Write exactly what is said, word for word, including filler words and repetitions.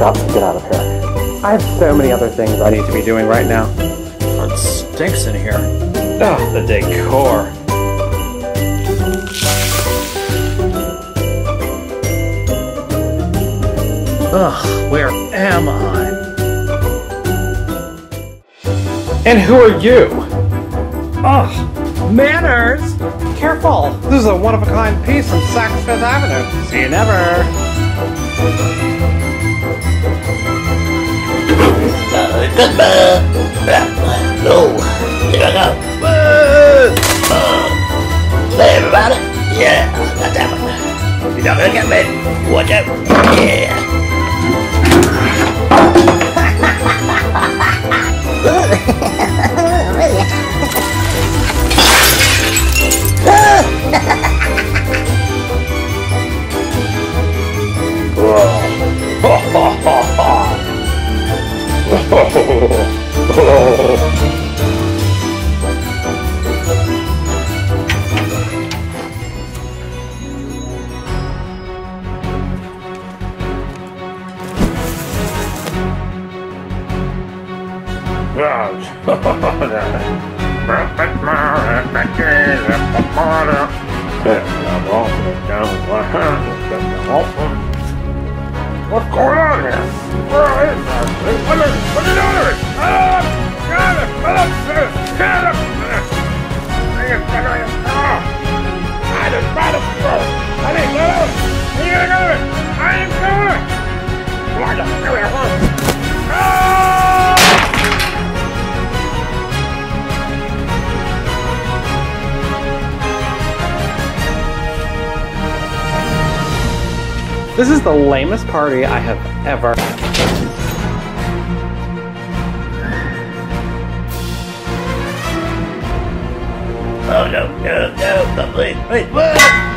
up and get out of here. I have so many other things I need to be doing right now. It stinks in here. Ugh, the decor. Ugh, where am I? And who are you? Ugh, manners! Careful! This is a one-of-a-kind piece from Saks Fifth Avenue. See you never. Oh, here I go. Hey, everybody. Yeah, that's that one. You're not gonna get me. Watch out. Yeah. What's going on here? Where is that? What are, what are you doing? Ah! Get it! Get it! Get it! Bring it! Bring it! Ah! I just brought it first! I didn't get it! You gotta get it! I ain't doing it! Come on, just do it first! Ah! This is the lamest party I have ever. Oh no, no, no, please, please, wait!